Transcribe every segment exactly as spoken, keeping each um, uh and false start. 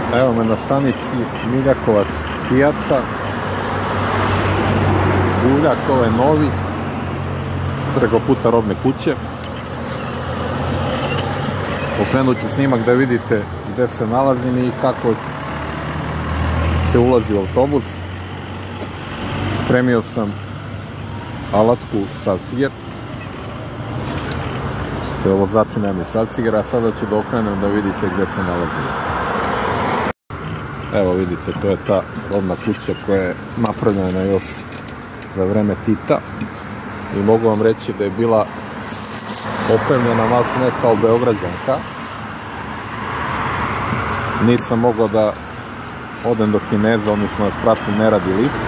Evo me na stanici Miljakovac pijaca. Buljak, ovaj novi, preko puta robne kuće. Okrenut ću snimak da vidite gde se nalazim i kako se ulazi u autobus. Spremio sam alatku šavciger. Ovo začinjeni šavciger, a sada ću da okrenem da vidite gde se nalazim. Evo vidite, to je ta robna kuća koja je napravljena još za vreme Tita i mogu vam reći da je bila opremljena malo ne kao Beograđanka. Nisam mogao da odem do Kineza, oni su nas pratili, ne radi lift.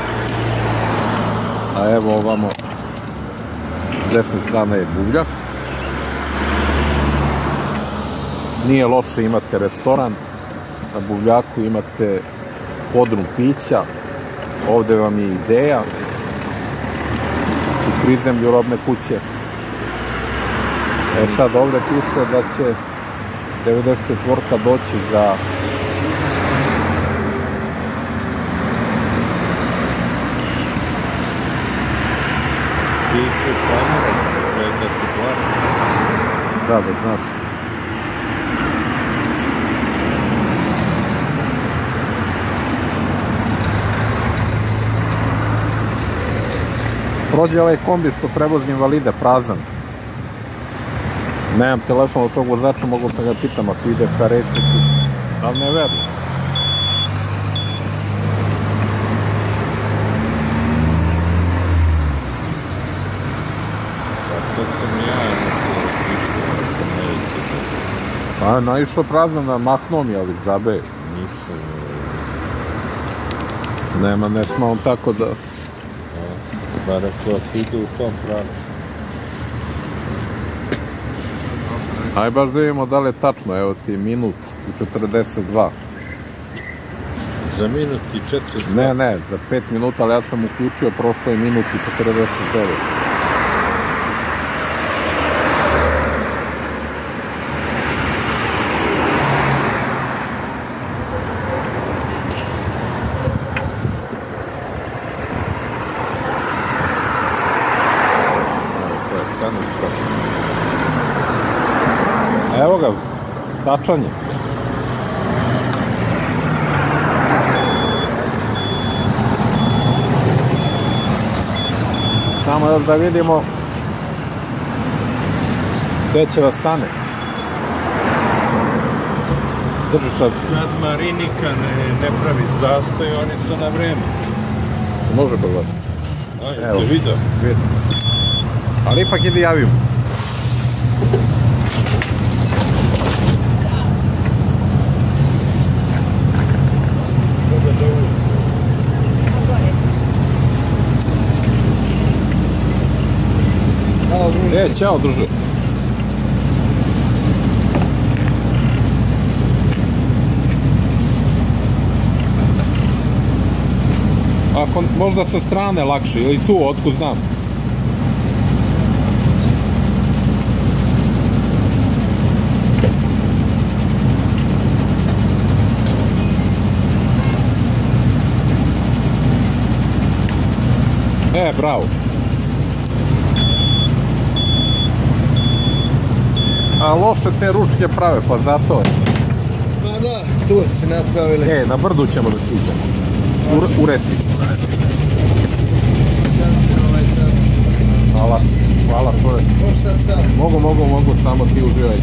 A evo ovamo s desne strane je Buljak. Nije loše, imate restoran, na Buvljaku imate podrum pića, ovde vam je Ideja, u prizemlju robne kuće. E sad ovde piše da će devedeset četvrta doći za piše kamera, da ti plati. Da, da znaš. Prođe ovaj kombi što prevozi invalide, prazan. Nemam telefon od tog vozača, mogu sam ga pitam ako ide ka Resniku, ali ne verujem. To sam ja nešto. Pa naišao prazan, mahnuo mi, ali džabe. Nisam. Nema, ne sma on tako da... Bar ako ide u tom pravu. Aj baš da vidimo da li je tačno, evo ti minut i četrdeset dva. Za minut i četrdeset dva? Ne, ne, za pet minuta, ali ja sam uključio, prošlo je minut i četrdeset devet. Evo ga, tačan je. Samo još da vidimo gde će da stane. Drži sad. Nad Marinika ne pravi zastoj, oni su na vreme. Se može pogledati? Evo, vidio. Ali ipak ide javim. E, ćao, druže. Ako možda sa strane lakše, ili tu, otkud znam. E, bravo. A loše te ručke prave, pa zato je. Pa da, Turci napravili. E, na brdu ćemo da siđemo. U, u Resniku. Hvala, hvala, to je. Možeš sad sam. Mogu, mogu, mogu, samo ti uživaj.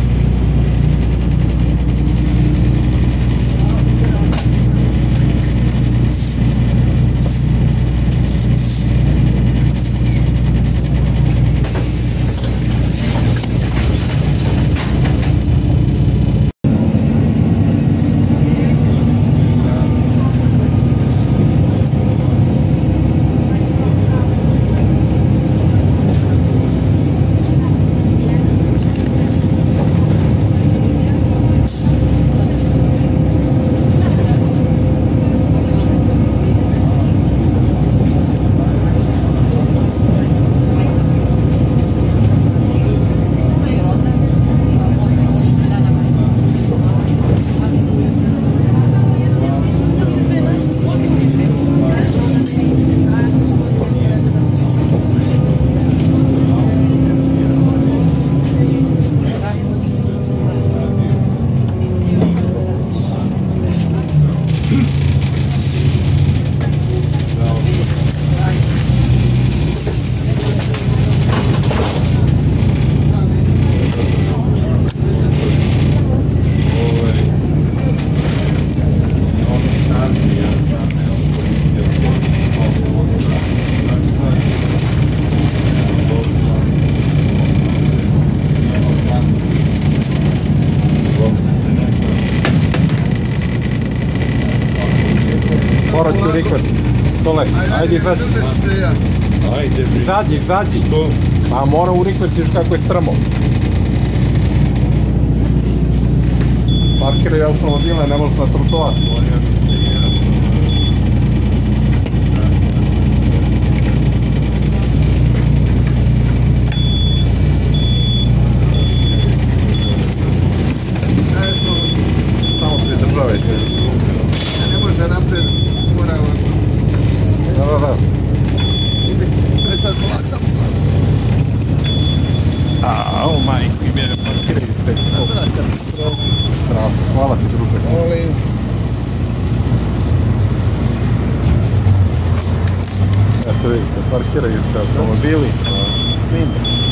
Morat ću rikverc. Stole, ajde izađi. Ajde, bre. Izađi, izađi. To? A mora u rikverc, još kako je strmo. Parkiraj automobile, ne možeš na trotoar. Samo pridržavajte. Ne može napred, mora ovako. Da, da, da. Ne sad polak sam. A, o majko, i mene parkiraju se. Strašno, hvala ti druže. Molim. Eto vidite, parkiraju se automobili. Svim.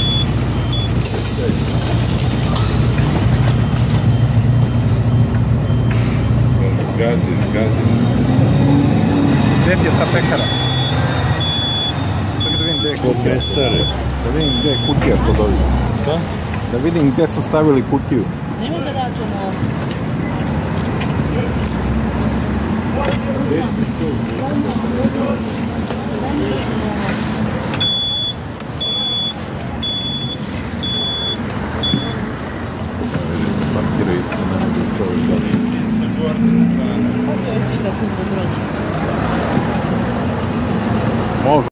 Gazi, gazi. Gdje ti je ta pekara? Čekaj da vidim gdje je Ko kutija. mesare. Da vidim gdje je kutija kod ovih. Šta? Da vidim gdje su stavili kutiju. Nemo da rađemo. Parkiraju se na nebu čovjek da. Hoće da sam da dođe. Može.